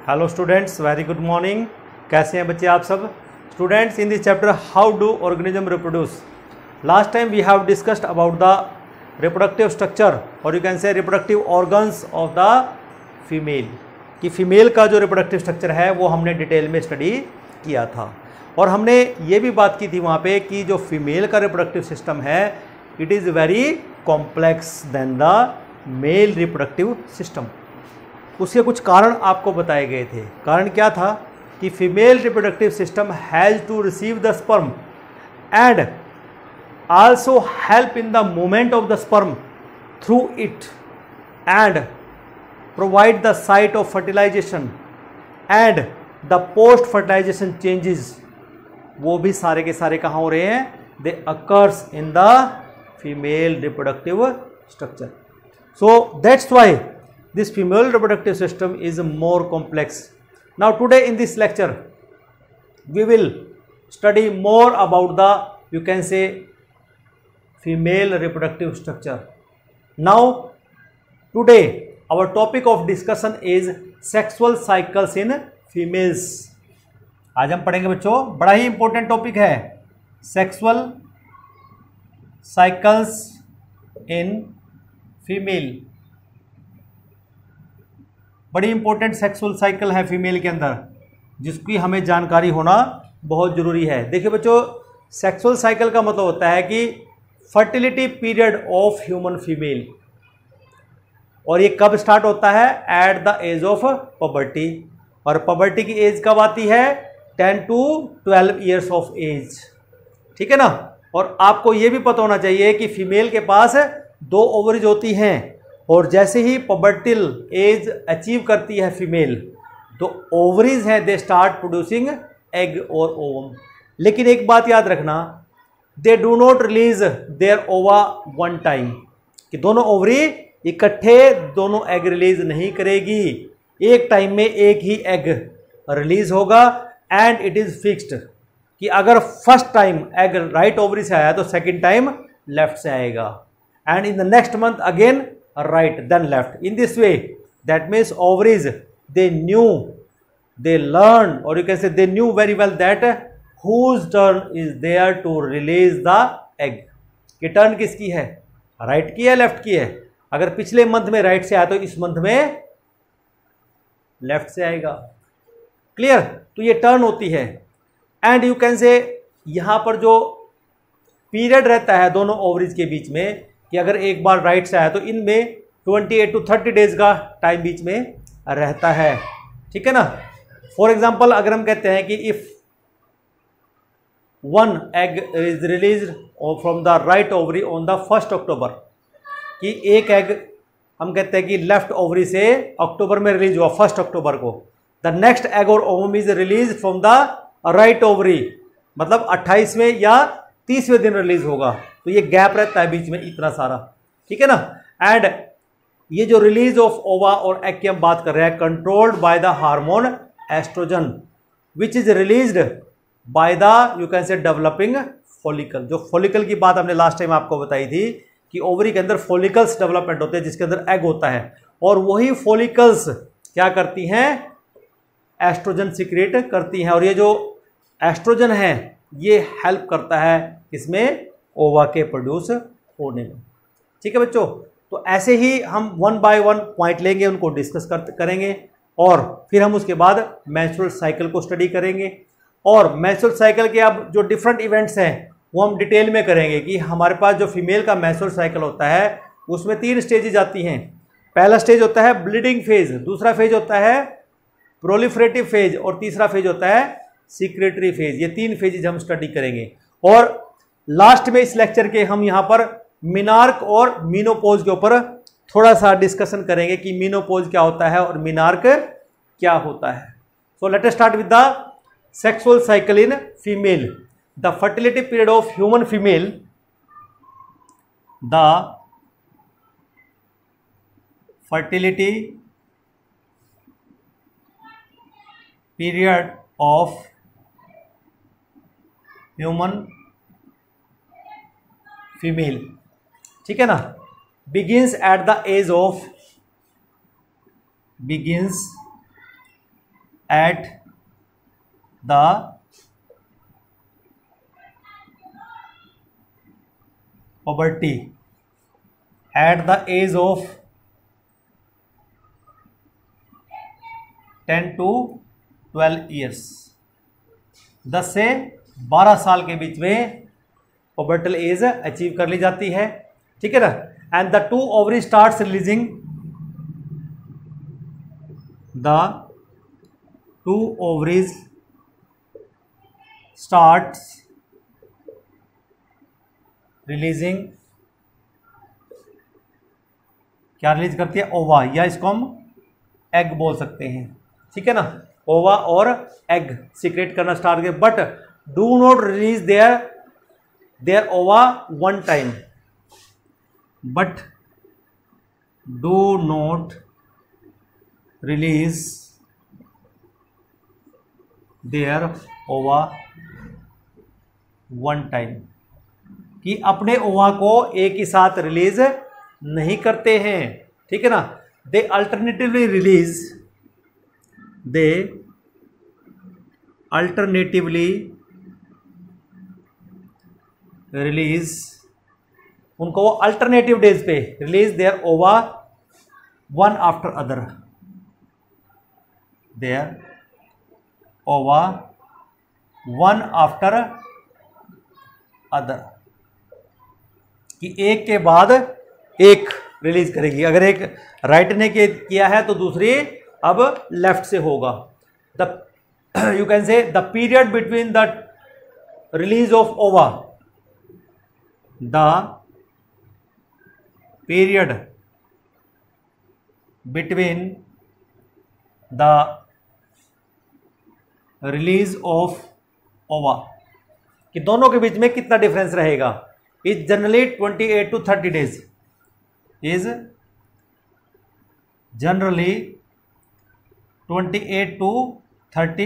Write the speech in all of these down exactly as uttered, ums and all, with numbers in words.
Hello students, very good morning. कैसे हैं बच्चे आप सब? Students, in this chapter how do organism reproduce, last time we have discussed about the reproductive structure और you can say reproductive organs of the female, कि female का जो reproductive structure है वो हमने डिटेल में स्टडी किया था। और हमने ये भी बात की थी वहाँ पे कि जो फीमेल का रिप्रोडक्टिव सिस्टम है it is very complex then the male reproductive system. उसके कुछ कारण आपको बताए गए थे। कारण क्या था कि female reproductive system has to receive the sperm and also help in the movement of the sperm through it and provide the site of fertilization and the post fertilization changes, वो भी सारे के सारे कहाँ हो रहे हैं? They occurs in the female reproductive structure. So that's why this female reproductive system is more complex. Now today in this lecture we will study more about the, you can say, female reproductive structure. Now today our topic of discussion is sexual cycles in females. आज हम पढ़ेंगे बच्चों, बड़ा ही important topic है, sexual cycles in female. बड़ी important sexual cycle है female के अंदर, जिसकी हमें जानकारी होना बहुत ज़रूरी है। देखिए बच्चों, सेक्सुअल साइकिल का मतलब होता है कि fertility period of human female, और ये कब स्टार्ट होता है? At the age of puberty. और पबर्टी की एज कब आती है? Ten to twelve years of age, ठीक है ना। और आपको ये भी पता होना चाहिए कि फीमेल के पास दो ओवरीज होती हैं, और जैसे ही पबर्टिल एज अचीव करती है फीमेल तो ओवरीज हैं दे स्टार्ट प्रोड्यूसिंग एग और ओवम। लेकिन एक बात याद रखना, they do not release their ova one time, कि दोनों ओवरी इकट्ठे दोनों एग रिलीज नहीं करेगी, एक टाइम में एक ही एग रिलीज होगा। एंड इट इज़ फिक्स्ड कि अगर first time egg right ovary से आया तो सेकेंड टाइम लेफ्ट से आएगा, and in the next month again right then left. In this way, that means ovaries, they knew, they learned, or you can say they knew very well that whose turn is there to release the egg. कि turn किसकी है? Right की है, left की है? अगर पिछले month में राइट से आया तो इस मंथ में लेफ्ट से आएगा। क्लियर? तो ये टर्न होती है। एंड यू कैन से यहां पर जो पीरियड रहता है दोनों ओवरीज के बीच में, कि अगर एक बार राइट से आया तो इनमें अट्ठाईस टू तीस डेज का टाइम बीच में रहता है, ठीक है ना। फॉर एग्जांपल अगर हम कहते हैं कि if one egg is release from the right ovary on the first October, कि एक एग हम कहते हैं कि लेफ्ट ओवरी से अक्टूबर में रिलीज हुआ फर्स्ट अक्टूबर को, द नेक्स्ट एग और ovum is release from the right ovary, मतलब अट्ठाईसवें या तीसवें दिन रिलीज होगा। तो ये गैप रहता है बीच में इतना सारा, ठीक है ना। एंड ये जो रिलीज ऑफ ओवा और एग की हम बात कर रहे हैं, controlled by the hormone oestrogen which is released by the, you can say, developing follicle. जो फॉलिकल की बात हमने लास्ट टाइम आपको बताई थी कि ओवरी के अंदर फॉलिकल्स डेवलपमेंट होते हैं जिसके अंदर एग होता है, और वही फॉलिकल्स क्या करती हैं? एस्ट्रोजन सीक्रेट करती हैं, और ये जो एस्ट्रोजन है ये हेल्प करता है इसमें ओवा के प्रोड्यूस होने में, ठीक है बच्चों। तो ऐसे ही हम वन बाय वन पॉइंट लेंगे, उनको डिस्कस कर करेंगे, और फिर हम उसके बाद मेंस्ट्रुअल साइकिल को स्टडी करेंगे। और मेंस्ट्रुअल साइकिल के अब जो डिफरेंट इवेंट्स हैं वो हम डिटेल में करेंगे, कि हमारे पास जो फीमेल का मेंस्ट्रुअल साइकिल होता है उसमें तीन स्टेजेज आती हैं। पहला स्टेज होता है ब्लीडिंग फेज, दूसरा फेज होता है प्रोलिफरेटिव फेज, और तीसरा फेज होता है सीक्रेटरी फेज। ये तीन फेजेज हम स्टडी करेंगे, और लास्ट में इस लेक्चर के हम यहां पर मिनार्क और मीनोपोज के ऊपर थोड़ा सा डिस्कशन करेंगे कि मीनोपोज क्या होता है और मिनार्क क्या होता है। So let us start with the sexual cycle in female. The fertility period of human female, the fertility period of human female, ठीक है ना, begins at the age of begins at the puberty at the age of ten to twelve years, दस से बारह साल के बीच में पुबर्टल एज अचीव कर ली जाती है, ठीक है ना। And the two ovary starts releasing the two ovaries starts releasing, क्या रिलीज करती है, ओवा, या इसको हम एग बोल सकते हैं, ठीक है ना। ओवा और एग सीक्रेट करना स्टार्ट किया, but do not release their their ova one time, but do not release their ova one time, कि अपने ओवा को एक ही साथ रिलीज नहीं करते हैं, ठीक है ना। They alternatively release they alternatively release उनको वो अल्टरनेटिव डेज पे release their ova one after other, their ova one after other, कि एक के बाद एक रिलीज करेगी। अगर एक राइट ने किया है तो दूसरी अब लेफ्ट से होगा। The you can say the period between the release of ova, the period between the release of ova, कि दोनों के बीच में कितना डिफरेंस रहेगा, is generally twenty eight to thirty days, is generally twenty eight to thirty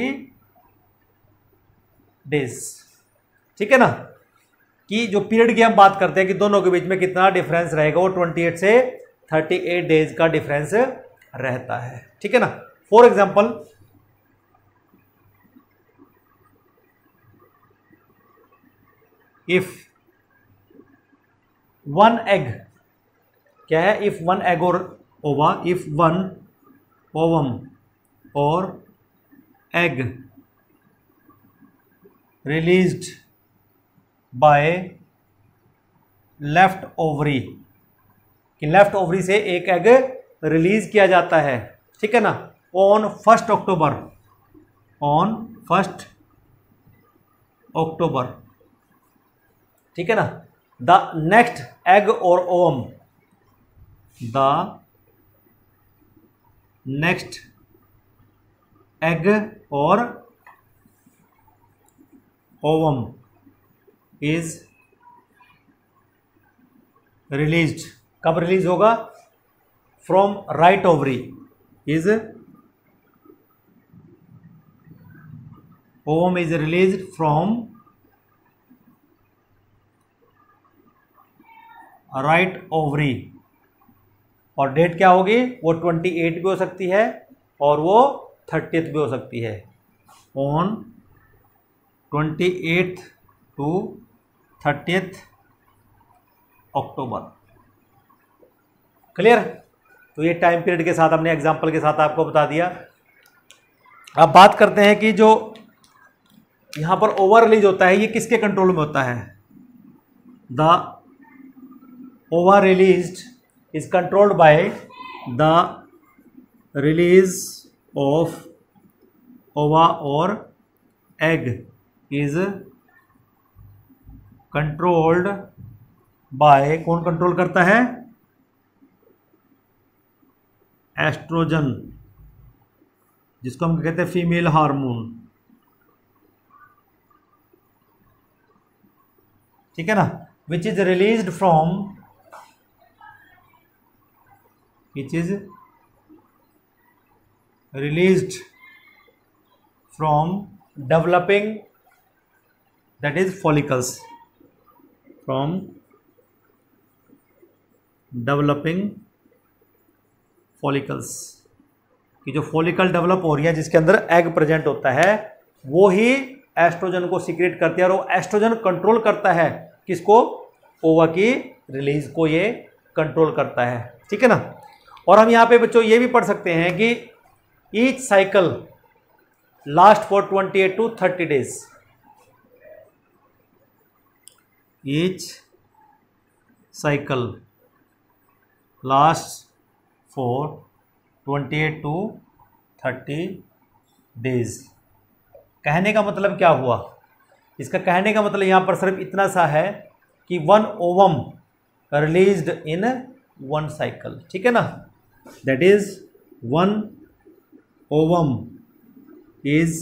days, ठीक है ना। कि जो पीरियड की हम बात करते हैं कि दोनों के बीच में कितना डिफरेंस रहेगा, वो ट्वेंटी एट से थर्टी एट डेज का डिफरेंस रहता है, ठीक है ना। For example, if one egg, क्या है, इफ वन एग और ओवा, इफ वन ओवम और egg released by left ovary, कि लेफ्ट ओवरी से एक एग रिलीज किया जाता है, ठीक है ना, on first October, on first October, ठीक है ना। द नेक्स्ट एग और ओवम, द नेक्स्ट एग और ओवम इज रिलीज्ड, कब रिलीज होगा, from right ovary, is ovum is released from right ovary, और डेट क्या होगी, वो ट्वेंटी एट भी हो सकती है और वो थर्टीथ भी हो सकती है, on twenty eight to thirtieth October, clear. तो ये टाइम पीरियड के साथ हमने एग्जांपल के साथ आपको बता दिया। अब बात करते हैं कि जो यहाँ पर ओवर रिलीज होता है ये किसके कंट्रोल में होता है, the ova released is controlled by the release of ova or egg is controlled by, कौन कंट्रोल करता है, एस्ट्रोजन, जिसको हम कहते हैं फीमेल हार्मोन, ठीक है ना, which is released from which is released from developing, that is follicles, from developing follicles, कि जो फॉलिकल डेवलप हो रही है जिसके अंदर एग प्रेजेंट होता है वो ही एस्ट्रोजन को सीक्रेट करती है और वो एस्ट्रोजन कंट्रोल करता है किसको, ओवा की रिलीज को ये कंट्रोल करता है, ठीक है ना। और हम यहाँ पे बच्चों ये भी पढ़ सकते हैं कि each cycle last for twenty eight to thirty days, each cycle last for twenty eight to thirty days. कहने का मतलब क्या हुआ, इसका कहने का मतलब यहाँ पर सिर्फ इतना सा है कि one ovum released in one cycle, ठीक है ना, that is one ovum is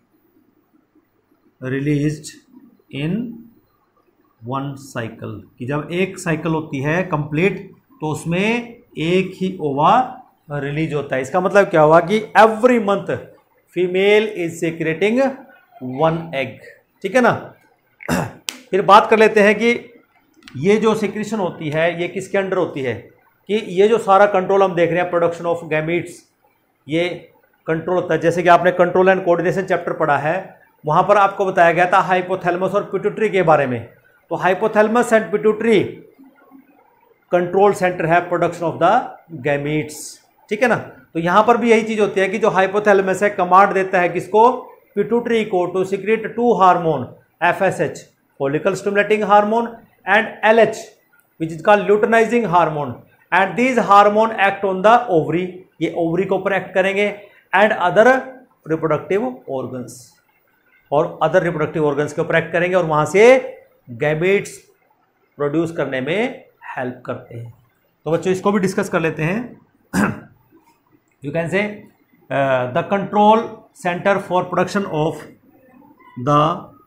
released in one cycle, कि जब एक साइकिल होती है कंप्लीट तो उसमें एक ही ओवा रिलीज होता है। इसका मतलब क्या हुआ कि every month female is secreting one egg, ठीक है ना। फिर बात कर लेते हैं कि ये जो सिक्रेशन होती है ये किसके अंडर होती है, कि ये जो सारा कंट्रोल हम देख रहे हैं प्रोडक्शन ऑफ गैमीट्स, ये कंट्रोल होता है। जैसे कि आपने कंट्रोल एंड कोऑर्डिनेशन चैप्टर पढ़ा है, वहाँ पर आपको बताया गया था हाइपोथैलेमस और पिट्यूटरी के बारे में। तो hypothalamus and pituitary control centre है प्रोडक्शन ऑफ द गैमीट्स, ठीक है ना। तो यहाँ पर भी यही चीज़ होती है कि जो हाइपोथैलेमस है कमांड देता है किसको, पिट्यूटरी को, to secrete two hormone, F S H follicle stimulating hormone and L H which is called luteinizing hormone, and these hormone act on the ovary, ये ओवरी को ऊपर एक्ट करेंगे, एंड अदर रिप्रोडक्टिव ऑर्गन्स, और other reproductive organs के ऊपर act करेंगे और वहाँ से गैमेट्स प्रोड्यूस करने में हेल्प करते हैं। तो बच्चों इसको भी डिस्कस कर लेते हैं। You can say the control centre for production of the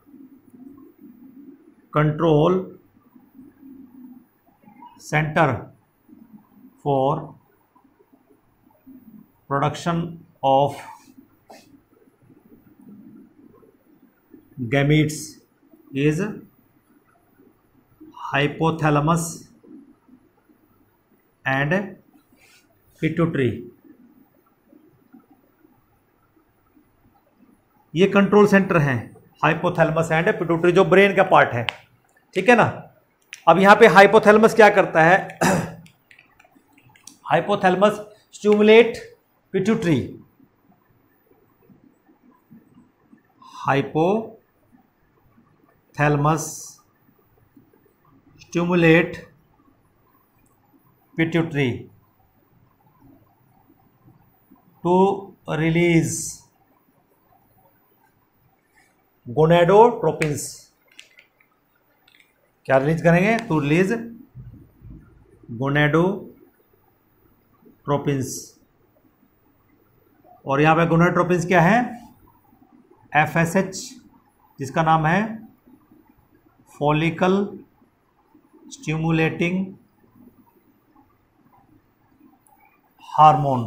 control centre for production of gametes is hypothalamus and pituitary. ये कंट्रोल सेंटर हैं हाइपोथैलेमस एंड पिट्यूटरी, जो ब्रेन का पार्ट है, ठीक है ना। अब यहां पे हाइपोथैलेमस क्या करता है, hypothalamus stimulate pituitary, hypothalamus stimulate pituitary to release gonadotropins. क्या रिलीज करेंगे, टू रिलीज गोनेडोट्रोपिन्स। और यहां पे गोनेडोट्रोपिन्स क्या है, एफ एस एच, जिसका नाम है फॉलिकल स्टिमुलेटिंग हार्मोन,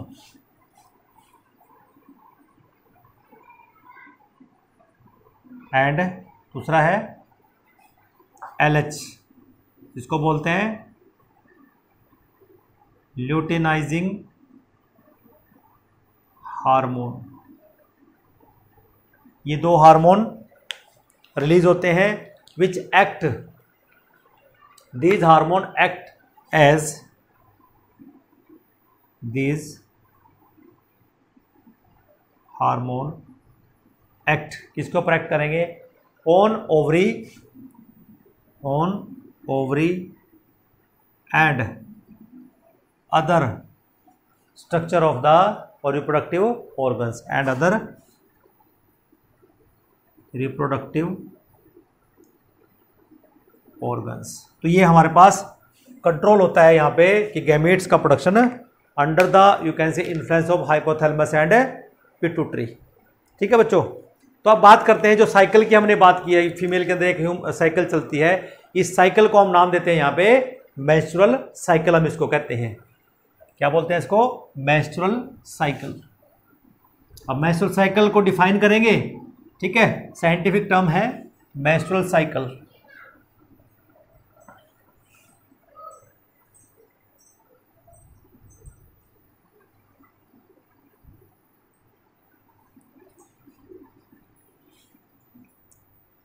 एंड दूसरा है एल एच, जिसको बोलते हैं ल्यूटेनाइजिंग हार्मोन। ये दो हार्मोन रिलीज होते हैं which act, these hormone act as these hormone act किसके ऊपर एक्ट करेंगे, on ovary, on ovary and other structure of the reproductive organs and other reproductive organs. तो ये हमारे पास कंट्रोल होता है यहाँ पे कि गैमेट्स का production under the you can say influence of hypothalamus and pituitary, ठीक है बच्चों। तो अब बात करते हैं जो साइकिल की हमने बात की है, फीमेल के अंदर एक साइकिल चलती है, इस साइकिल को हम नाम देते हैं यहाँ पे मेंस्ट्रुअल साइकिल, हम इसको कहते हैं, क्या बोलते हैं इसको, मेंस्ट्रुअल साइकिल। अब मेंस्ट्रुअल साइकिल को डिफाइन करेंगे, ठीक है, साइंटिफिक टर्म है मेंस्ट्रुअल साइकिल।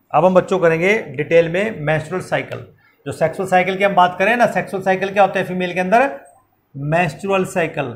अब हम बच्चों करेंगे डिटेल में मेंस्ट्रुअल साइकिल। जो सेक्सुअल साइकिल की हम बात करें ना, सेक्सुअल साइकिल क्या होता है फीमेल के अंदर? Menstrual cycle.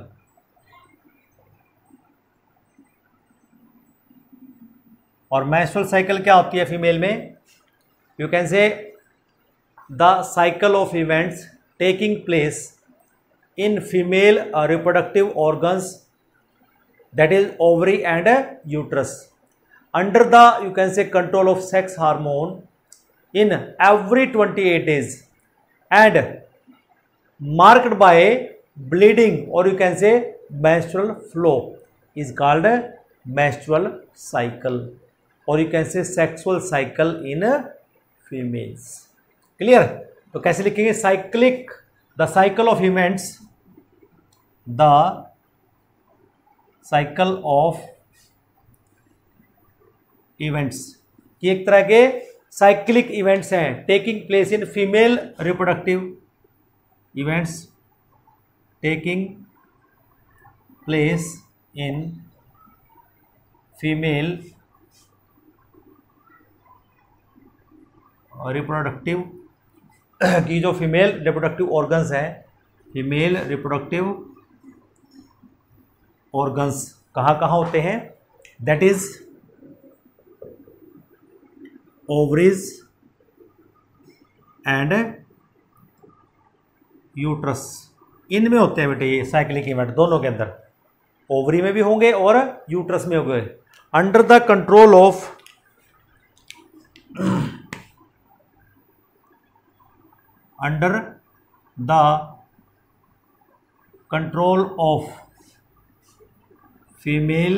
और मेंस्ट्रुअल साइकिल क्या होती है फीमेल में? You can say the cycle of events taking place in female reproductive organs, that is ovary and uterus, under the you can say control of sex hormone in every twenty-eight days and marked by bleeding or you can say menstrual flow is called menstrual cycle or you can say sexual cycle in females. Clear? तो कैसे लिखेंगे? cyclic, the cycle of events, the cycle of events, कि एक तरह के cyclic events हैं taking place in female reproductive events taking place in female reproductive, की जो फीमेल रिप्रोडक्टिव ऑर्गन्स हैं, फीमेल रिप्रोडक्टिव ऑर्गन्स कहाँ कहाँ होते हैं? That is ovaries and uterus, इनमें होते हैं बेटे ये साइक्लिक इवेंट, दोनों के अंदर, ओवरी में भी होंगे और यूट्रस में होंगे, under the control of under the control of female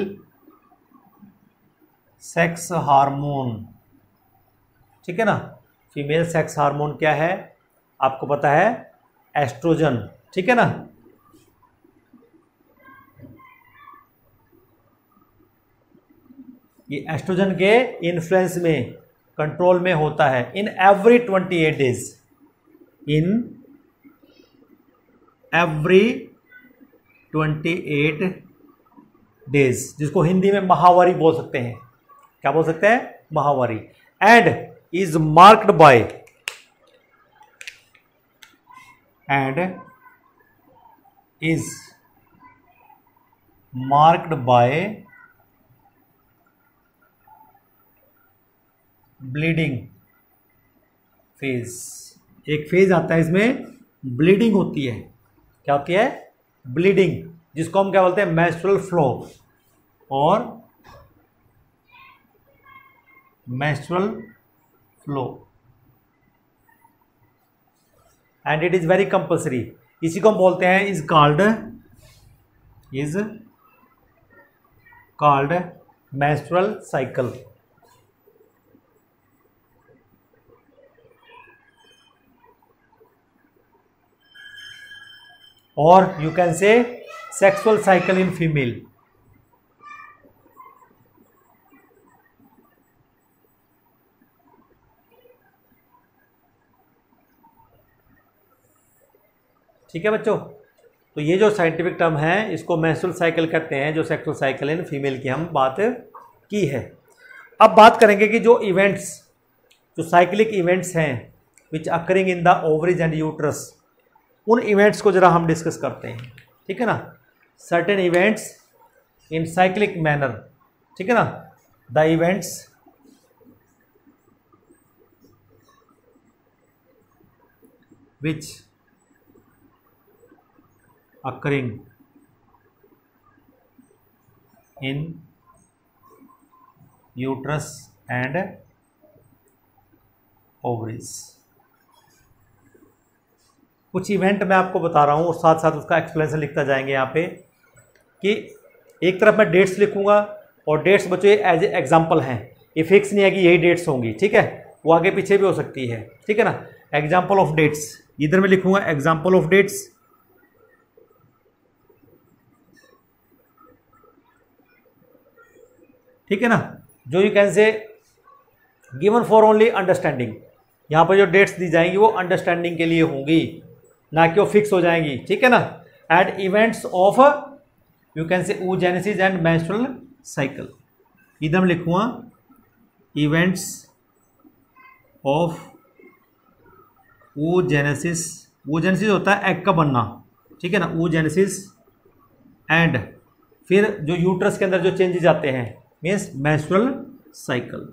sex hormone. ठीक है ना? फीमेल सेक्स हार्मोन क्या है आपको पता है? एस्ट्रोजन। ठीक है ना? ये एस्ट्रोजन के इन्फ्लुएंस में, कंट्रोल में होता है in every twenty eight days, in every twenty eight days, जिसको हिंदी में माहवारी बोल सकते हैं। क्या बोल सकते हैं? माहवारी। And is marked by and is marked by bleeding phase. एक फेज आता है इसमें ब्लीडिंग होती है। क्या होती है? ब्लीडिंग, जिसको हम क्या बोलते हैं? मेंस्ट्रुअल फ्लो और menstrual flow, and it is very compulsory. इसी को हम बोलते हैं is called is called menstrual cycle. और you can say sexual cycle in female. ठीक है बच्चों? तो ये जो साइंटिफिक टर्म है इसको मेंस्ट्रुअल साइकिल कहते हैं, जो सेक्सुअल साइकिल इन फीमेल की हम बात की है। अब बात करेंगे कि जो इवेंट्स, जो साइक्लिक इवेंट्स हैं which occurring in the ovaries and uterus, उन इवेंट्स को जरा हम डिस्कस करते हैं। ठीक है ना? Certain events in cyclic manner. ठीक है ना? The events which occurring in uterus and ovaries। कुछ इवेंट मैं आपको बता रहा हूँ और साथ साथ उसका एक्सप्लेनेशन लिखता जाएंगे यहाँ पे, कि एक तरफ मैं डेट्स लिखूंगा और डेट्स बच्चों एज ए एग्जाम्पल हैं, ये फिक्स नहीं है कि यही डेट्स होंगी। ठीक है? वो आगे पीछे भी हो सकती है। ठीक है ना? एग्जाम्पल ऑफ डेट्स, इधर मैं लिखूंगा एग्जाम्पल ऑफ डेट्स, ठीक है ना? जो you can say given for only understanding. यहाँ पर जो डेट्स दी जाएंगी वो अंडरस्टैंडिंग के लिए होंगी, ना कि वो फिक्स हो जाएंगी। ठीक है ना? Eight events of you can say oogenesis and menstrual cycle. इधर मैं लिखूँगा इवेंट्स ऑफ oogenesis, oogenesis होता है एग का बनना, ठीक है ना, oogenesis एंड फिर जो यूट्रस के अंदर जो चेंजेस आते हैं मीन्स मेंस्ट्रुअल साइकिल।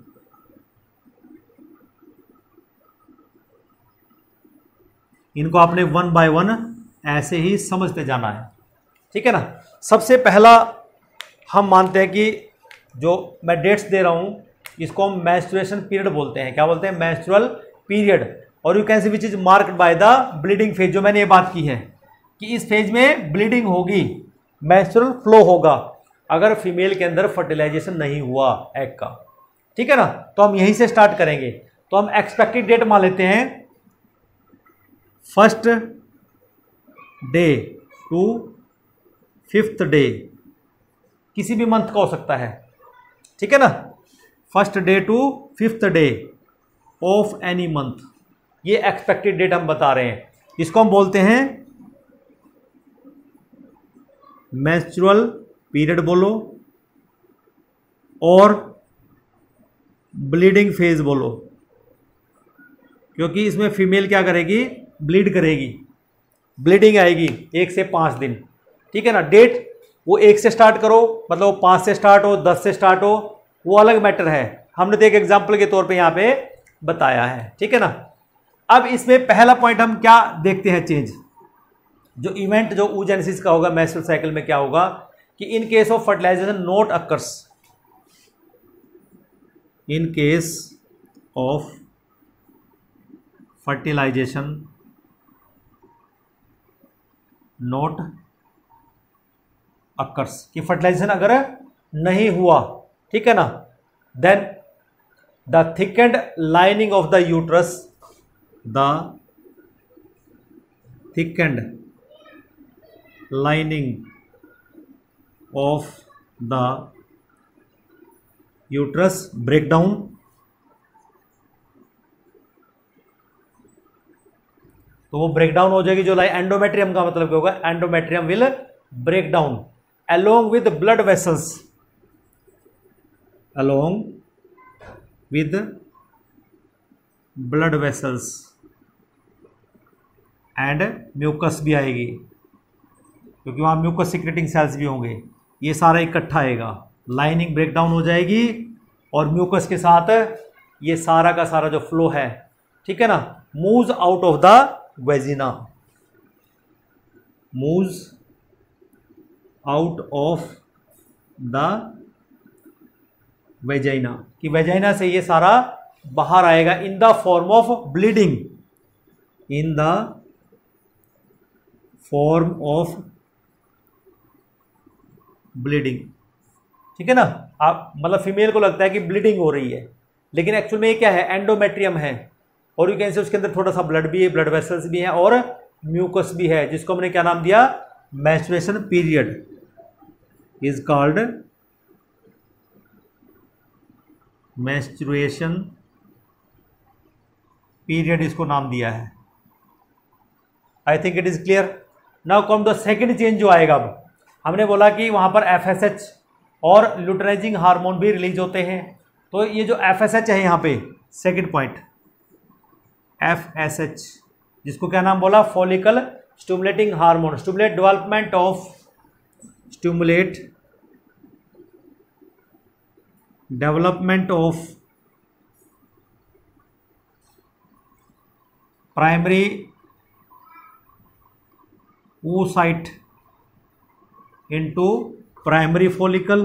इनको आपने वन बाय वन ऐसे ही समझते जाना है, ठीक है ना। सबसे पहला हम मानते हैं कि जो मैं डेट्स दे रहा हूं इसको हम मेंस्ट्रुएशन पीरियड बोलते हैं। क्या बोलते हैं? Menstrual period. और you can see which is marked by the bleeding phase. जो मैंने ये बात की है कि इस फेज में ब्लीडिंग होगी, मेंस्ट्रुअल फ्लो होगा अगर फीमेल के अंदर फर्टिलाइजेशन नहीं हुआ एग का, ठीक है ना। तो हम यहीं से स्टार्ट करेंगे। तो हम एक्सपेक्टेड डेट मान लेते हैं first day to fifth day, किसी भी मंथ का हो सकता है, ठीक है ना। First day to fifth day of any month, ये एक्सपेक्टेड डेट हम बता रहे हैं। इसको हम बोलते हैं मेंस्ट्रुअल पीरियड बोलो और ब्लीडिंग फेज बोलो, क्योंकि इसमें फीमेल क्या करेगी? ब्लीड करेगी, ब्लीडिंग आएगी एक से पाँच दिन, ठीक है ना। डेट वो एक से स्टार्ट करो, मतलब पाँच से स्टार्ट हो, दस से स्टार्ट हो, वो अलग मैटर है। हमने तो एक एग्जाम्पल के तौर पे यहाँ पे बताया है, ठीक है ना। अब इसमें पहला पॉइंट हम क्या देखते हैं चेंज, जो इवेंट जो oogenesis का होगा मेंस्ट्रुअल साइकिल में क्या होगा कि in case of fertilisation not occurs, in case of fertilisation not occurs, कि फर्टिलाइजेशन अगर नहीं हुआ, ठीक है ना, then the thickened lining of the uterus, the thickened lining of the uterus break down, तो वो ब्रेक डाउन हो जाएगी। जो लाइन एंडोमेट्रियम का मतलब क्या होगा? Endometrium will break down along with blood vessels, along with blood vessels and mucus भी आएगी, क्योंकि वहां म्यूकस सिक्रेटिंग सेल्स भी होंगे। ये सारा इकट्ठा आएगा, लाइनिंग ब्रेक डाउन हो जाएगी और म्यूकस के साथ ये सारा का सारा जो फ्लो है, ठीक है ना, moves out of the vagina, moves out of the vagina, कि वेजाइना से ये सारा बाहर आएगा in the form of bleeding, in the form of bleeding, ठीक है ना। आप मतलब फीमेल को लगता है कि ब्लीडिंग हो रही है, लेकिन एक्चुअल में ये क्या है? एंडोमेट्रियम है, और यू कैन से उसके अंदर थोड़ा सा ब्लड भी है, ब्लड वेसल्स भी हैं और म्यूकस भी है, जिसको हमने क्या नाम दिया? Menstruation period is called menstruation period, इसको नाम दिया है। I think it is clear. Now come to second change जो आएगा। अब हमने बोला कि वहां पर एफ एस एच और ल्यूटेनाइजिंग हार्मोन भी रिलीज होते हैं। तो ये जो एफ एस एच है यहाँ पे second point, F S H, जिसको क्या नाम बोला? Follicle stimulating hormone, stimulate development of, stimulate development of primary oocyte into primary follicle,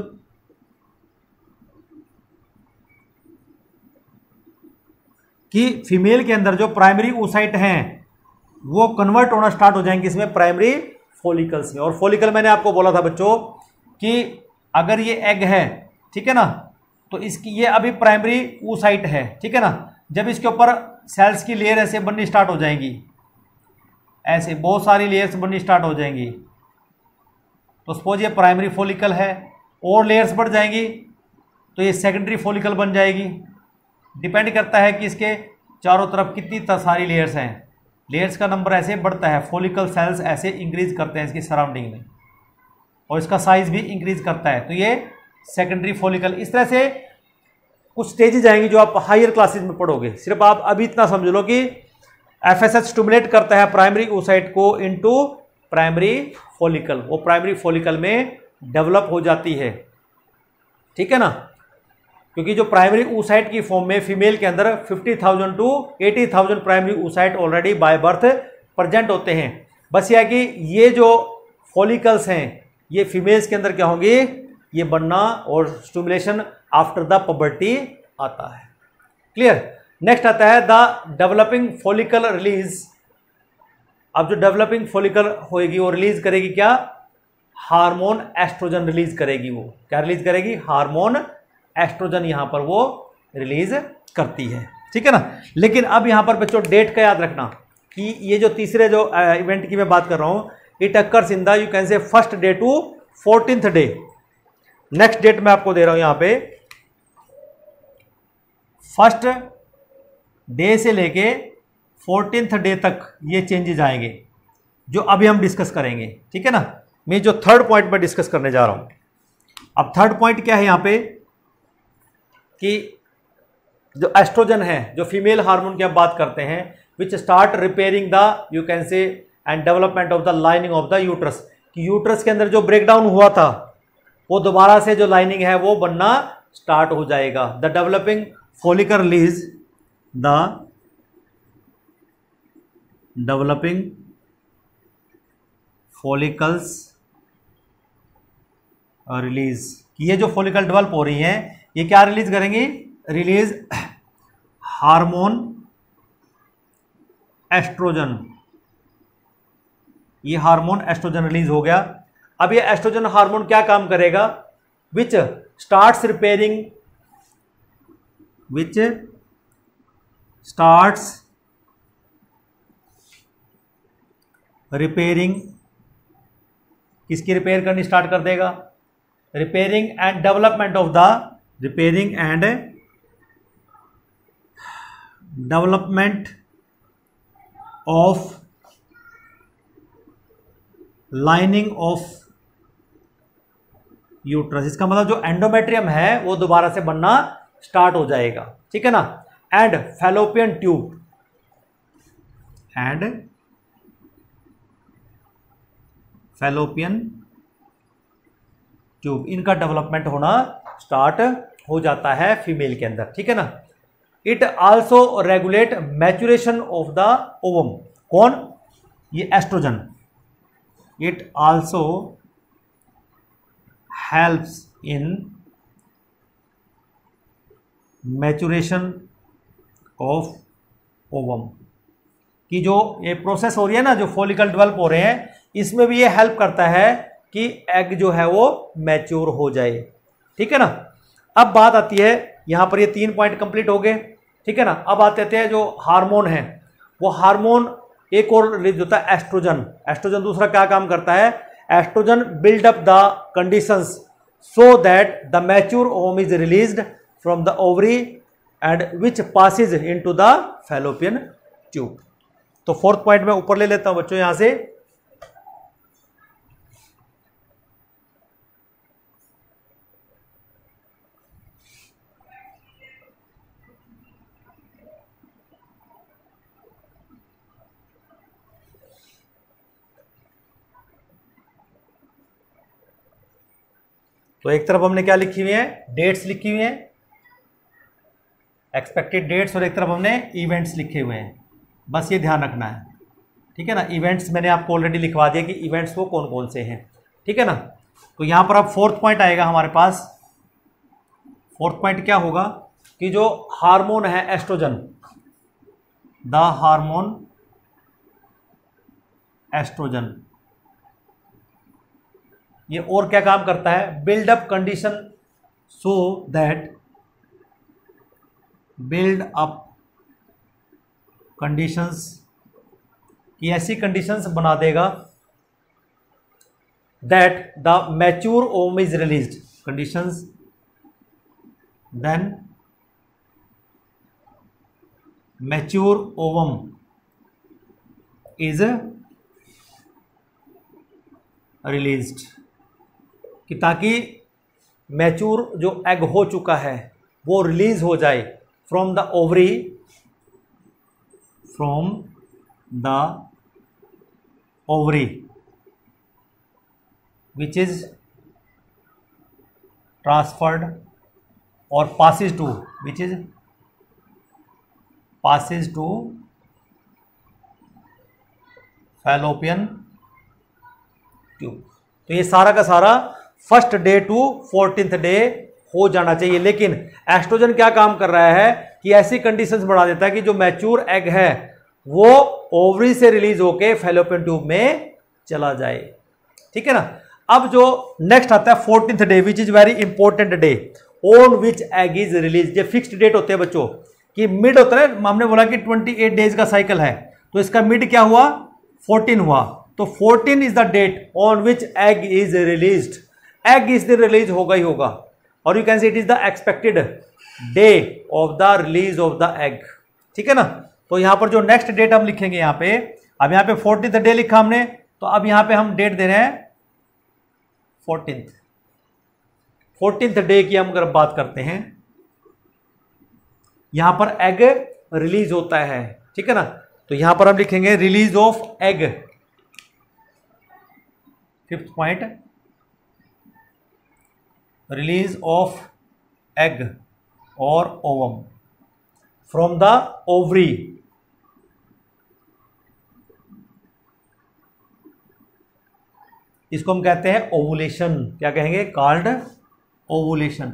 कि फीमेल के अंदर जो प्राइमरी oocyte हैं वो कन्वर्ट होना स्टार्ट हो जाएंगे इसमें प्राइमरी फॉलिकल्स में। और फॉलिकल मैंने आपको बोला था बच्चों कि अगर ये एग है, ठीक है ना, तो इसकी ये अभी प्राइमरी oocyte है, ठीक है ना। जब इसके ऊपर सेल्स की लेयर ऐसे बननी स्टार्ट हो जाएंगी, ऐसे बहुत सारी लेयर्स बननी स्टार्ट हो जाएंगी, तो सपोज ये प्राइमरी फॉलिकल है, और लेयर्स बढ़ जाएंगी तो ये सेकेंडरी फॉलिकल बन जाएगी। डिपेंड करता है कि इसके चारों तरफ कितनी सारी लेयर्स हैं। लेयर्स का नंबर ऐसे बढ़ता है, फॉलिकल सेल्स ऐसे इंक्रीज करते हैं इसकी सराउंडिंग में, और इसका साइज भी इंक्रीज करता है, तो ये सेकेंडरी फॉलिकल। इस तरह से कुछ स्टेजेज आएंगी जो आप हायर क्लासेस में पढ़ोगे। सिर्फ आप अभी इतना समझ लो कि एफएसएच स्टिमुलेट करता है प्राइमरी oocyte को इनटू प्राइमरी फॉलिकल, वो प्राइमरी फॉलिकल में डेवलप हो जाती है, ठीक है ना। क्योंकि जो प्राइमरी oocyte की फॉर्म में फीमेल के अंदर fifty thousand to eighty thousand primary oocyte already by birth present होते हैं। बस यह है कि ये जो फॉलिकल्स हैं ये फीमेल्स के अंदर क्या होंगे, ये बनना और स्टिमुलेशन आफ्टर द पबर्टी आता है। क्लियर। नेक्स्ट आता है द डेवलपिंग फॉलिकल रिलीज। अब जो डेवलपिंग फॉलिकल होएगी वो रिलीज करेगी क्या, हार्मोन एस्ट्रोजन रिलीज करेगी। वो क्या रिलीज करेगी, हार्मोन एस्ट्रोजन यहां पर वो रिलीज करती है, ठीक है ना। लेकिन अब यहां पर बच्चों डेट का याद रखना कि ये जो तीसरे जो इवेंट की मैं बात कर रहा हूं, it occurs in the you can say first day to fourteenth day. Next date मैं आपको दे रहा हूं यहां पे, फर्स्ट डे से लेके फोर्टीन्थ डे तक ये चेंजेस आएंगे जो अभी हम डिस्कस करेंगे, ठीक है ना। मैं जो थर्ड पॉइंट में डिस्कस करने जा रहा हूं। अब थर्ड पॉइंट क्या है यहां पे कि जो एस्ट्रोजन है, जो फीमेल हार्मोन की आप बात करते हैं, which start repairing the you can say and development of the lining of the uterus. कि यूट्रस के अंदर जो ब्रेकडाउन हुआ था वो दोबारा से जो लाइनिंग है वो बनना स्टार्ट हो जाएगा। The developing follicle release the developing follicles release, कि ये जो फॉलिकल डेवलप हो रही हैं ये क्या रिलीज करेंगी, रिलीज हार्मोन एस्ट्रोजन। ये हार्मोन एस्ट्रोजन रिलीज हो गया। अब ये एस्ट्रोजन हार्मोन क्या काम करेगा, which starts repairing which starts repairing, किसकी रिपेयर करनी स्टार्ट कर देगा, repairing and development of the repairing and development of lining of uterus. इसका मतलब जो एंडोमेट्रियम है वो दोबारा से बनना स्टार्ट हो जाएगा, ठीक है ना। And fallopian tube and fallopian tube, इनका डेवलपमेंट होना स्टार्ट हो जाता है फीमेल के अंदर, ठीक है ना। It also regulate maturation of the ovum. कौन, ये estrogen. It also helps in maturation of ovum, कि जो ये प्रोसेस हो रही है ना, जो फॉलिकल डेवलप हो रहे हैं, इसमें भी ये हेल्प करता है कि एग जो है वो मैच्योर हो जाए, ठीक है ना। अब बात आती है यहां पर, ये तीन पॉइंट कंप्लीट हो गए, ठीक है ना। अब आते हैं जो हार्मोन है, वो हार्मोन एक और रिलीज होता है एस्ट्रोजन। एस्ट्रोजन दूसरा क्या काम करता है, estrogen build up the conditions so that the mature ovum is released from the ovary and which passes into the fallopian tube. तो फोर्थ पॉइंट मैं ऊपर ले लेता हूं बच्चों यहां से। तो एक तरफ हमने क्या लिखी हुई है, डेट्स लिखी हुई हैं, एक्सपेक्टेड डेट्स, और एक तरफ हमने इवेंट्स लिखे हुए हैं। बस ये ध्यान रखना है, ठीक है ना। इवेंट्स मैंने आपको ऑलरेडी लिखवा दिया कि इवेंट्स वो कौन कौन से हैं, ठीक है ना। तो यहाँ पर अब फोर्थ पॉइंट आएगा हमारे पास। फोर्थ पॉइंट क्या होगा कि जो हार्मोन है एस्ट्रोजन, द हार्मोन एस्ट्रोजन, ये और क्या काम करता है, build up condition so that build up conditions, कि ऐसी कंडीशंस बना देगा that the mature ovum is released, conditions then mature ovum is released, कि ताकि मैच्योर जो एग हो चुका है वो रिलीज हो जाए from the ovary, from the ovary which is transferred और passes to, which is passes to fallopian tube. तो ये सारा का सारा first day to fourteenth day हो जाना चाहिए। लेकिन एस्ट्रोजन क्या काम कर रहा है कि ऐसी कंडीशंस बढ़ा देता है कि जो मैच्योर एग है वो ओवरी से रिलीज होके फैलोपियन ट्यूब में चला जाए। ठीक है ना। अब जो नेक्स्ट आता है fourteenth day which is very important day on which egg is release. ये फिक्स्ड डेट होते हैं बच्चों कि मिड होता है, हमने बोला कि अट्ठाईस डेज का साइकिल है, तो इसका मिड क्या हुआ, फोर्टीन हुआ। तो fourteen is the date on which egg is released. Egg इस दिन रिलीज होगा ही होगा, और you can see it is the expected day of the release of the egg. ठीक है ना। तो यहां पर जो नेक्स्ट डेट हम लिखेंगे यहां पे, अब यहां पे फोर्टीन्थ डे लिखा हमने, तो अब यहां पे हम डेट दे रहे हैं फोर्टीन्थ। फोर्टीन्थ डे की हम अगर बात करते हैं, यहां पर एग रिलीज होता है। ठीक है ना। तो यहां पर हम लिखेंगे release of egg, fifth point, release of egg और ओवम फ्रॉम द ओवरी। इसको हम कहते हैं ओवुलेशन। क्या कहेंगे, कॉल्ड ओवुलेशन।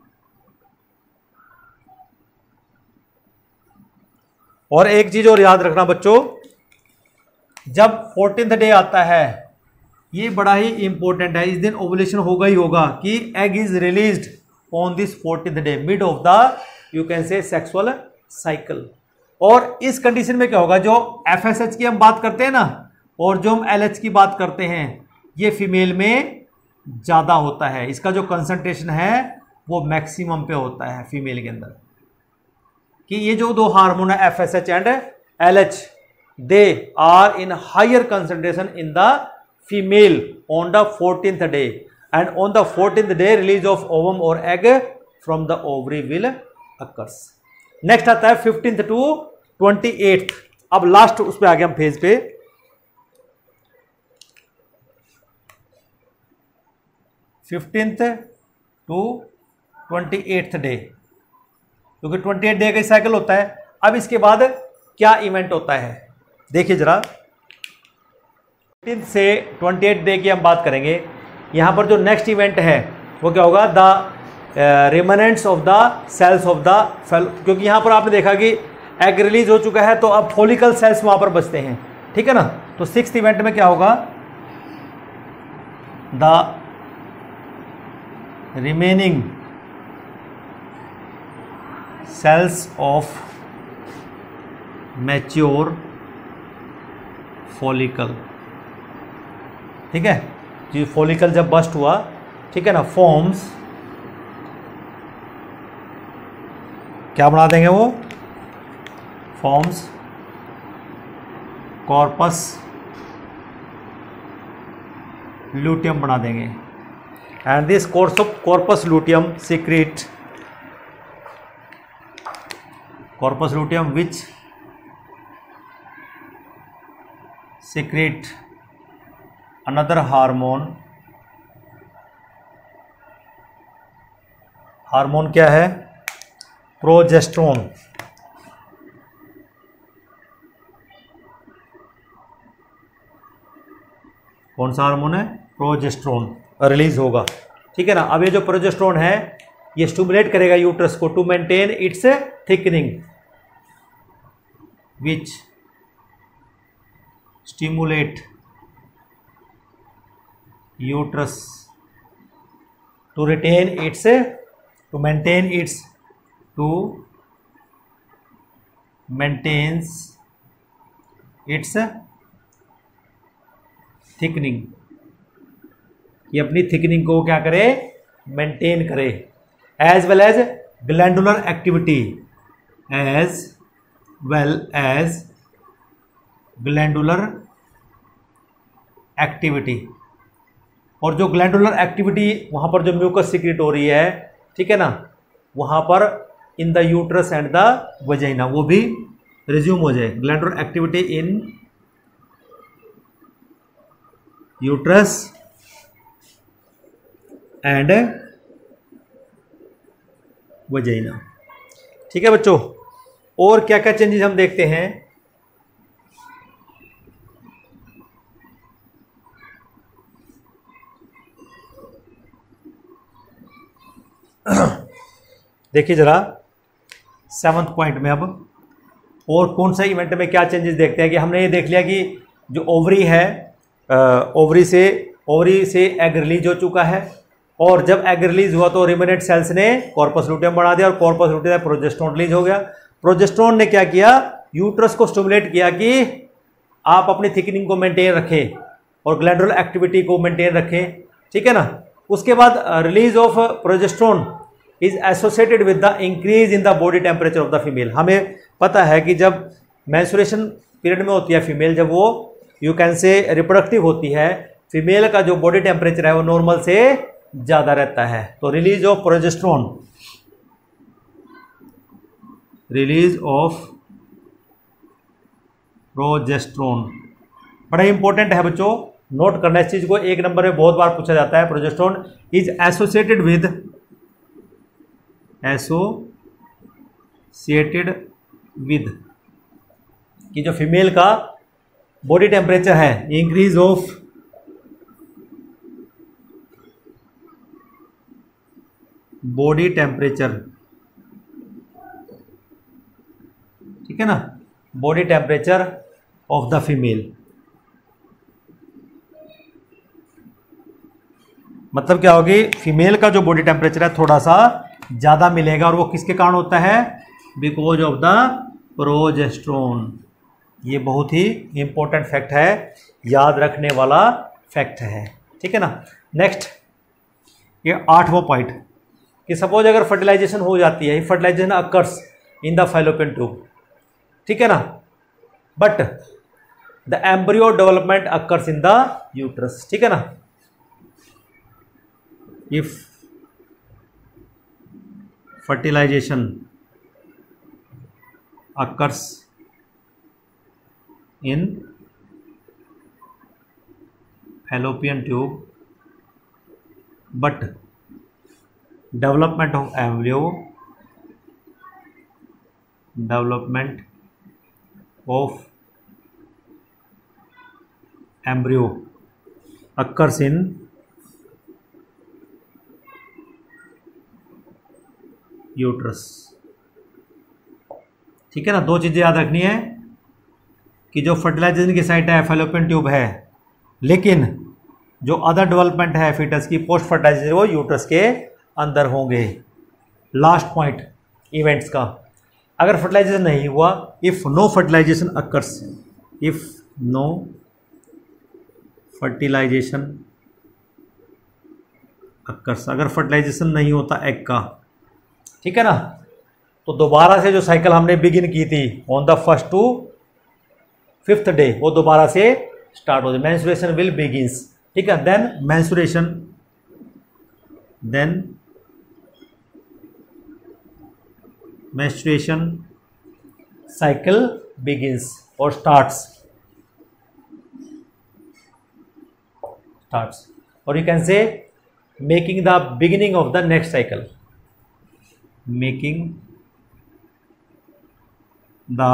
और एक चीज और याद रखना बच्चों, जब फोर्टीन्थ डे आता है, ये बड़ा ही इंपॉर्टेंट है, इस दिन ओवुलेशन होगा ही होगा कि egg is released on this fourteenth day, mid of the you can say sexual cycle. और इस कंडीशन में क्या होगा, जो एफ एस एच की हम बात करते हैं ना, और जो हम एल एच की बात करते हैं, ये फीमेल में ज़्यादा होता है। इसका जो कंसंट्रेशन है वो मैक्सिमम पे होता है फीमेल के अंदर, कि ये जो दो हार्मोन है F S H and L H, they are in higher concentration in the female on the fourteenth day, and on the fourteenth day release of ovum और egg from the ovary will occurs. Next आता है fifteenth to twenty eighth. अब last उस पे आ गए हम phase पे। Fifteenth to twenty eighth day, क्योंकि ट्वेंटी एट डे का साइकिल होता है। अब इसके बाद क्या इवेंट होता है देखिए जरा। फिफ्टींथ से ट्वेंटी एट डे की हम बात करेंगे। यहां पर जो नेक्स्ट इवेंट है वो क्या होगा, the remnants of the cells of the fail, क्योंकि यहां पर आपने देखा कि एग रिलीज हो चुका है, तो अब फॉलिकल सेल्स वहां पर बचते हैं। ठीक है ना। तो सिक्स्थ इवेंट में क्या होगा, the remaining cells of mature follicle. ठीक है जी, फॉलिकल जब बस्ट हुआ, ठीक है ना, फॉर्म्स, क्या बना देंगे वो, फॉर्म्स कॉर्पस लूटियम बना देंगे। And this course of corpus luteum secrete, corpus luteum which secrete another hormone. Hormone क्या है, प्रोजेस्टेरोन। कौन सा हार्मोन है, प्रोजेस्टेरोन रिलीज होगा। ठीक है ना। अब ये जो प्रोजेस्टेरोन है ये स्टिमुलेट करेगा यूट्रस को to maintain its thickening, which stimulate uterus to retain its to maintain its to maintains its thickening, ये अपनी थिकनिंग को क्या करे, मेंटेन करे। As well as glandular activity, as well as glandular activity. और जो ग्लैंडुलर एक्टिविटी, वहाँ पर जो म्यूकस सीक्रेट हो रही है, ठीक है ना, वहाँ पर in the uterus and the vagina, वो भी रिज्यूम हो जाए। Glandular activity in uterus and vagina. ठीक है बच्चों, और क्या क्या चेंजेस हम देखते हैं। देखिए जरा सेवंथ पॉइंट में अब और कौन सा इवेंट में क्या चेंजेस देखते हैं कि हमने ये देख लिया कि जो ओवरी है, ओवरी से ओवरी से एग रिलीज हो चुका है, और जब एग रिलीज हुआ तो रिमेनेंट सेल्स ने कॉर्पस लुटियम बढ़ा दिया और कॉर्पस लुटियम प्रोजेस्टेरोन रिलीज हो गया। प्रोजेस्टेरोन ने क्या किया, यूट्रस को स्टिमुलेट किया कि आप अपनी थिकनिंग को मेंटेन रखें और ग्लैंडुलर एक्टिविटी को मेंटेन रखें। ठीक है ना। उसके बाद release of progesterone is associated with the increase in the body temperature of the female. हमें पता है कि जब मेंस्ट्रुएशन पीरियड में होती है फीमेल, जब वो यू कैन से रिप्रोडक्टिव होती है, फीमेल का जो बॉडी टेम्परेचर है वो नॉर्मल से ज़्यादा रहता है। तो release of progesterone, release of progesterone बड़ा इंपॉर्टेंट है बच्चों, नोट करना इस चीज को, एक नंबर में बहुत बार पूछा जाता है। Progesterone is associated with associated with कि जो फीमेल का बॉडी टेम्परेचर है, इंक्रीज ऑफ बॉडी टेम्परेचर, ठीक है ना, body temperature of the female. मतलब क्या होगी, फीमेल का जो बॉडी टेम्परेचर है थोड़ा सा ज़्यादा मिलेगा, और वो किसके कारण होता है, बिकॉज ऑफ द प्रोजेस्टेरोन। ये बहुत ही इंपॉर्टेंट फैक्ट है, याद रखने वाला फैक्ट है। ठीक है ना। नेक्स्ट ये आठवां पॉइंट कि सपोज अगर फर्टिलाइजेशन हो जाती है, fertilization occurs in the fallopian tube, ठीक है ना, but the embryo development occurs in the uterus. ठीक है ना। If fertilization occurs in fallopian tube but development of embryo development of embryo occurs in uterus. ठीक है ना। दो चीज़ें याद रखनी है कि जो फर्टिलाइजेशन की साइट है फैलोपियन ट्यूब है, लेकिन जो अदर डेवलपमेंट है फीटस की पोस्ट फर्टिलाइजेशन वो यूट्रस के अंदर होंगे। लास्ट पॉइंट इवेंट्स का, अगर फर्टिलाइजेशन नहीं हुआ, if no fertilization occurs, if no fertilization occurs, अगर फर्टिलाइजेशन नहीं होता एग का, ठीक है ना, तो दोबारा से जो साइकिल हमने बिगिन की थी on the first to fifth day, वो दोबारा से स्टार्ट हो जाए। Menstruation will begins. ठीक है। Then menstruation, then menstruation cycle begins और स्टार्ट्स स्टार्ट्स और you can say making the beginning of the next cycle, making the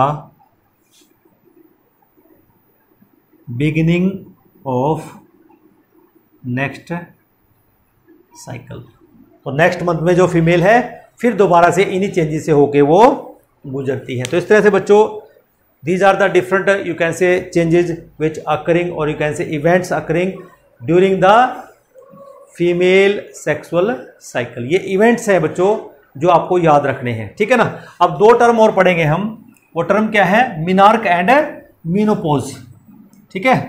beginning of next cycle। तो नेक्स्ट मंथ में जो फीमेल है फिर दोबारा से इन्हीं चेंजेस से होके वो गुजरती है। तो इस तरह से बच्चों, these are the different you can say changes which occurring और you can say events occurring during the female sexual cycle. ये इवेंट्स है बच्चों जो आपको याद रखने हैं। ठीक है ना। अब दो टर्म और पढ़ेंगे हम, वो टर्म क्या है, मिनार्क एंड मीनोपोज। ठीक है।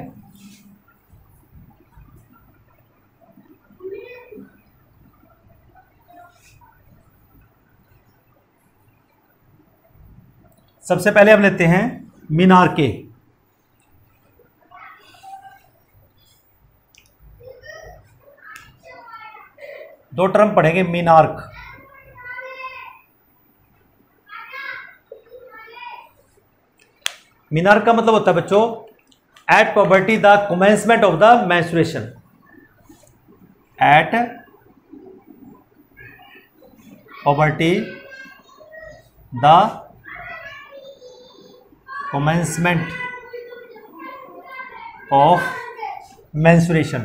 सबसे पहले हम लेते हैं मिनार्के। दो टर्म पढ़ेंगे, मिनार्क मीनार्क का मतलब होता है बच्चों at puberty the commencement of the menstruation, at puberty the commencement of menstruation.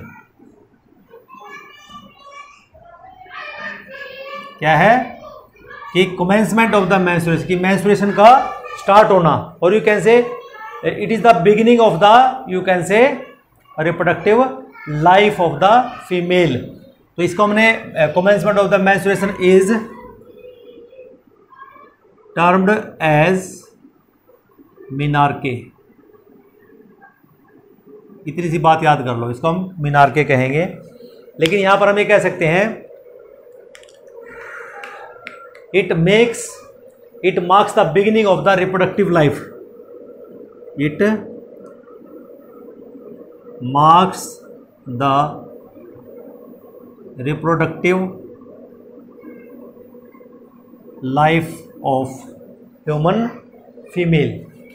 क्या है कि कमेंसमेंट ऑफ द मेंस्ट्रुएशन, कि मेंस्ट्रुएशन का स्टार्ट होना, और you can say it is the beginning of the you can say reproductive life of the female. तो इसको हमने commencement of the menstruation is termed as menarche. इतनी सी बात याद कर लो, इसको हम मीनार्के कहेंगे। लेकिन यहां पर हम ये कह सकते हैं it makes it marks the beginning of the reproductive life, it marks the reproductive life of human female.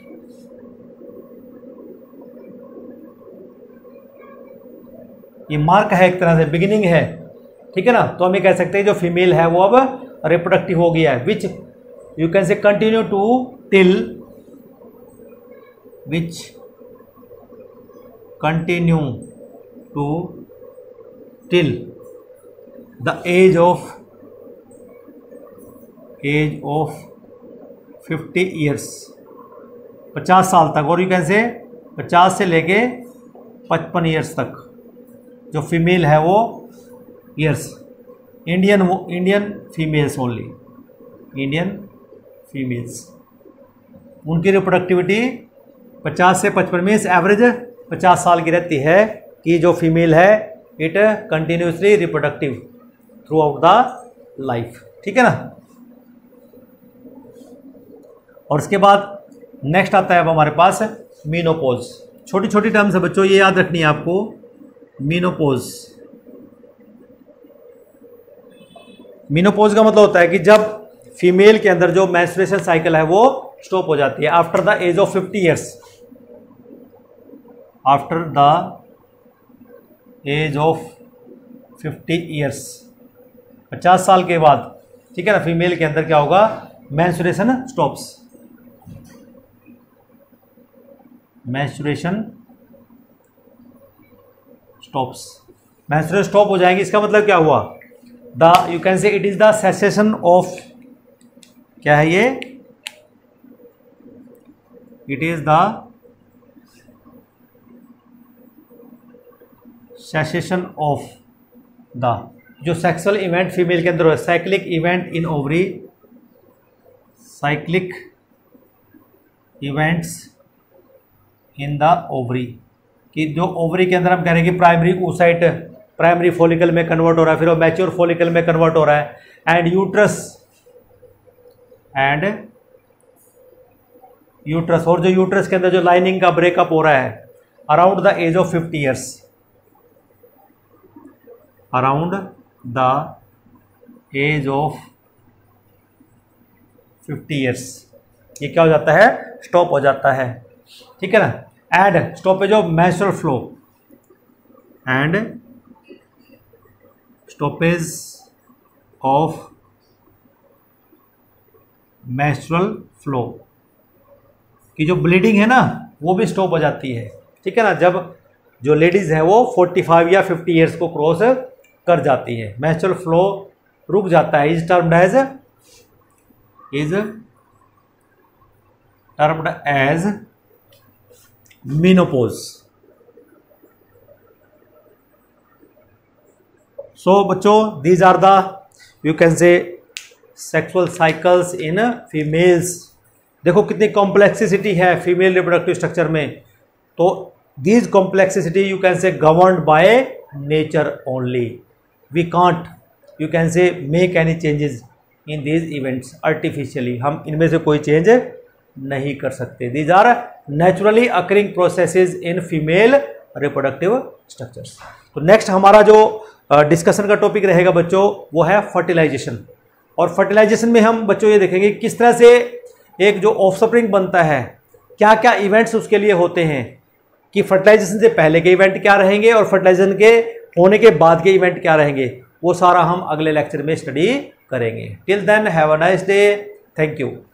ये मार्क है, एक तरह से बिगिनिंग है, ठीक है ना। तो हम ये कह सकते हैं जो फीमेल है वो अब रिप्रोडक्टिव हो गया है, which you can say continue to till which continue to till the age of age of fifty years, पचास साल तक, और यू कैन से पचास से लेके पचपन ईयर्स तक जो फीमेल है वो ईयर्स। इंडियन वो Indian females only, Indian females, उनकी रिप्रोडक्टिविटी पचास से पचपन मीन्स एवरेज पचास साल की रहती है, कि जो फीमेल है it continuously reproductive throughout the life, ठीक है ना। और उसके बाद नेक्स्ट आता है अब हमारे पास मीनोपॉज। छोटी छोटी टर्म्स है बच्चों, ये याद रखनी है आपको। मीनोपॉज, मीनोपॉज का मतलब होता है कि जब फीमेल के अंदर जो मेंस्ट्रुएशन साइकिल है वो स्टॉप हो जाती है after the age of fifty years, after the age of fifty years, पचास साल के बाद, ठीक है ना। फीमेल के अंदर क्या होगा, menstruation stops, menstruation stops, menstruation stop हो जाएंगे। इसका मतलब क्या हुआ, the you can say it is the cessation of, क्या है ये, it is the cessation of the, जो सेक्सुअल इवेंट फीमेल के अंदर हो, cyclic event in ovary, cyclic events in the ovary, कि जो ओवरी के अंदर हम कह रहे हैं कि प्राइमरी oocyte प्राइमरी फॉलिकल में कन्वर्ट हो रहा है, फिर वो मैच्योर फॉलिकल में कन्वर्ट हो रहा है, एंड यूट्रस एंड यूट्रस, और जो यूट्रस के अंदर जो लाइनिंग का ब्रेकअप हो रहा है around the age of fifty years, around the age of fifty years, ये क्या हो जाता है, स्टॉप हो जाता है, ठीक है ना। And stoppage of menstrual flow, and stoppage of menstrual flow, की जो ब्लीडिंग है ना वो भी स्टॉप हो जाती है, ठीक है ना। जब जो लेडीज है वो पैंतालीस या पचास ईयर्स को क्रॉस कर जाती है, मेंस्ट्रुअल फ्लो रुक जाता है, is termed as is termed as menopause. So बच्चों these are the you can say sexual cycles in females. देखो कितनी कॉम्प्लेक्सिसिटी है फीमेल रिप्रोडक्टिव स्ट्रक्चर में। तो these complexity you can say governed by nature only, we can't you can say make any changes in these events artificially, हम इनमें से कोई change नहीं कर सकते। These are naturally occurring processes in female reproductive structures. तो next हमारा जो डिस्कशन का टॉपिक रहेगा बच्चों वो है फर्टिलाइजेशन। और फर्टिलाइजेशन में हम बच्चों ये देखेंगे किस तरह से एक जो ऑफस्प्रिंग बनता है क्या क्या इवेंट्स उसके लिए होते हैं, कि फर्टिलाइजेशन से पहले के इवेंट क्या रहेंगे और फर्टिलाइजेशन के होने के बाद के इवेंट क्या रहेंगे, वो सारा हम अगले लेक्चर में स्टडी करेंगे। Till then have a nice day, thank you.